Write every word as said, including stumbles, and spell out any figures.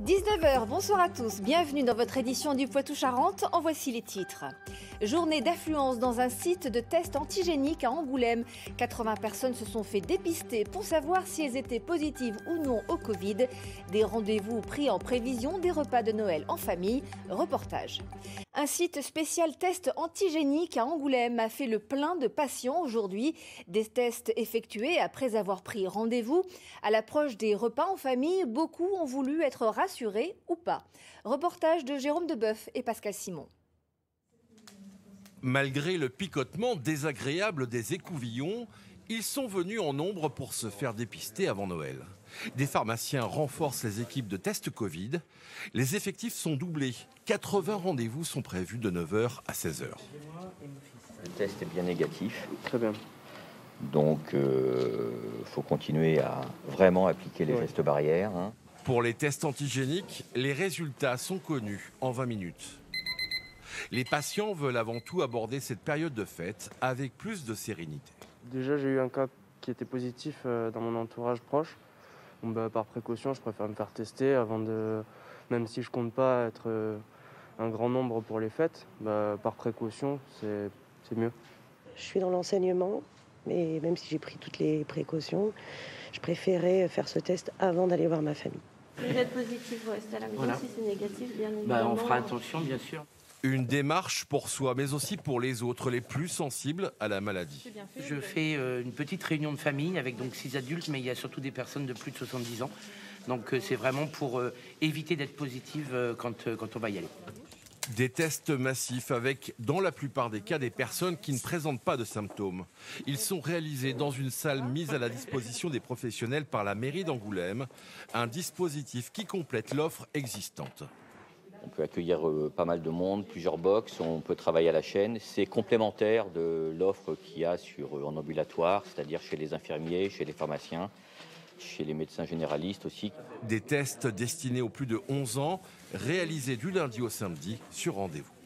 dix-neuf heures, bonsoir à tous, bienvenue dans votre édition du Poitou-Charentes, en voici les titres. Journée d'affluence dans un site de test antigénique à Angoulême. quatre-vingts personnes se sont fait dépister pour savoir si elles étaient positives ou non au Covid. Des rendez-vous pris en prévision des repas de Noël en famille. Reportage. Un site spécial test antigénique à Angoulême a fait le plein de patients aujourd'hui. Des tests effectués après avoir pris rendez-vous. À l'approche des repas en famille, beaucoup ont voulu être rassurés ou pas. Reportage de Jérôme Deboeuf et Pascal Simon. Malgré le picotement désagréable des écouvillons, ils sont venus en nombre pour se faire dépister avant Noël. Des pharmaciens renforcent les équipes de tests Covid. Les effectifs sont doublés. quatre-vingts rendez-vous sont prévus de neuf heures à seize heures. Le test est bien négatif. Très bien. Donc, il euh, faut continuer à vraiment appliquer les ouais. gestes barrières. Hein. Pour les tests antigéniques, les résultats sont connus en vingt minutes. Les patients veulent avant tout aborder cette période de fête avec plus de sérénité. Déjà, j'ai eu un cas qui était positif dans mon entourage proche. Bon, bah, par précaution, je préfère me faire tester avant de... Même si je compte pas être un grand nombre pour les fêtes, bah, par précaution, c'est, c'est mieux. Je suis dans l'enseignement, mais même si j'ai pris toutes les précautions, je préférais faire ce test avant d'aller voir ma famille. Vous êtes positif, vous restez à la maison. Voilà. Si c'est négatif, bien évidemment. Bah, on fera attention, bien sûr. Une démarche pour soi, mais aussi pour les autres, les plus sensibles à la maladie. Je fais euh, une petite réunion de famille avec donc six adultes, mais il y a surtout des personnes de plus de soixante-dix ans. Donc euh, c'est vraiment pour euh, éviter d'être positive euh, quand, euh, quand on va y aller. Des tests massifs avec, dans la plupart des cas, des personnes qui ne présentent pas de symptômes. Ils sont réalisés dans une salle mise à la disposition des professionnels par la mairie d'Angoulême, un dispositif qui complète l'offre existante. On peut accueillir euh, pas mal de monde, plusieurs box, on peut travailler à la chaîne. C'est complémentaire de l'offre qu'il y a sur, euh, en ambulatoire, c'est-à-dire chez les infirmiers, chez les pharmaciens, chez les médecins généralistes aussi. Des tests destinés aux plus de onze ans, réalisés du lundi au samedi sur rendez-vous.